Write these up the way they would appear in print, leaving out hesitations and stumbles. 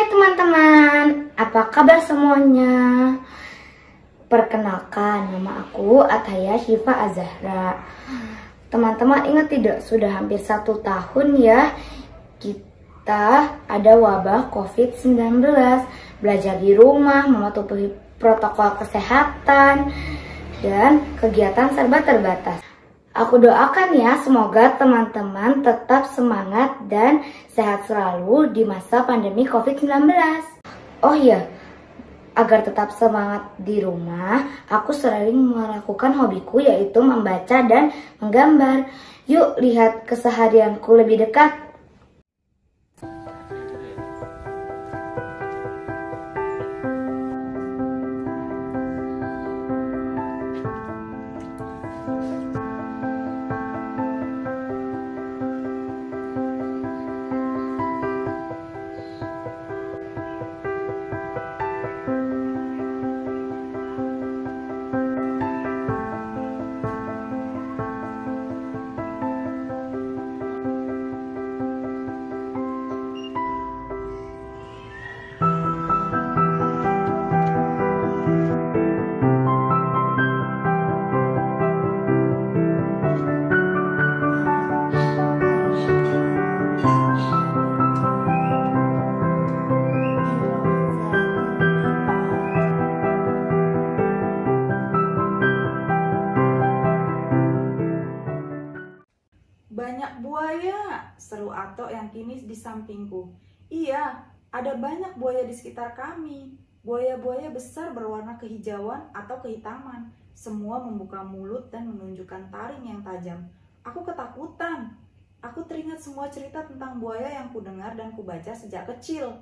teman-teman, apa kabar semuanya? Perkenalkan, nama aku Ataya Syifa Azahra. Teman-teman ingat tidak, sudah hampir 1 tahun ya kita ada wabah COVID-19. Belajar di rumah, mematuhi protokol kesehatan, dan kegiatan serba terbatas. Aku doakan ya, semoga teman-teman tetap semangat dan sehat selalu di masa pandemi COVID-19. Oh iya, agar tetap semangat di rumah, aku sering melakukan hobiku yaitu membaca dan menggambar. Yuk lihat keseharianku lebih dekat. Banyak buaya, seru Ato yang kini di sampingku. Iya, ada banyak buaya di sekitar kami. Buaya-buaya besar berwarna kehijauan atau kehitaman. Semua membuka mulut dan menunjukkan taring yang tajam. Aku ketakutan. Aku teringat semua cerita tentang buaya yang kudengar dan kubaca sejak kecil.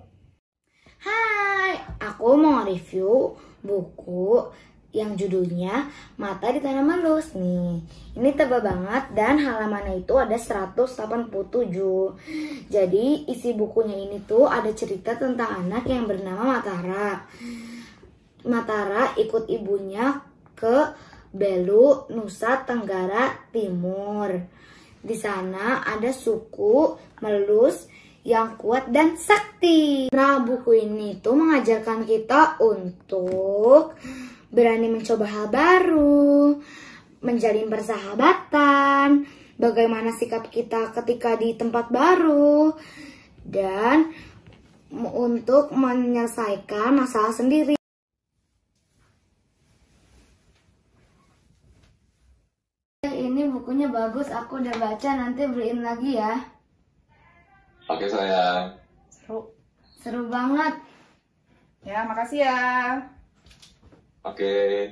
Hai, aku mau review buku yang judulnya Mata di Tanah Melus nih. Ini tebal banget dan halamannya itu ada 187. Jadi isi bukunya ini tuh ada cerita tentang anak yang bernama Matara. Matara ikut ibunya ke Belu, Nusa Tenggara Timur. Di sana ada suku Melus yang kuat dan sakti. Nah, buku ini tuh mengajarkan kita untuk berani mencoba hal baru, menjalin persahabatan, bagaimana sikap kita ketika di tempat baru, dan untuk menyelesaikan masalah sendiri. Ini bukunya bagus, aku udah baca, nanti beliin lagi ya. Oke sayang. Seru banget. Ya, makasih ya. Oke.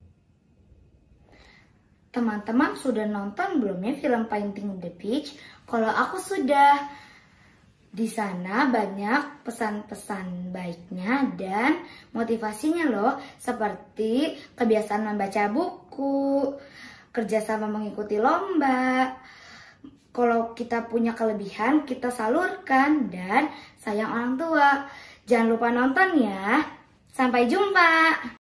Teman-teman sudah nonton belum ya film Painting the Beach? Kalau aku sudah. Di sana banyak pesan-pesan baiknya dan motivasinya loh, seperti kebiasaan membaca buku, kerjasama mengikuti lomba. Kalau kita punya kelebihan, kita salurkan, dan sayang orang tua. Jangan lupa nonton ya. Sampai jumpa.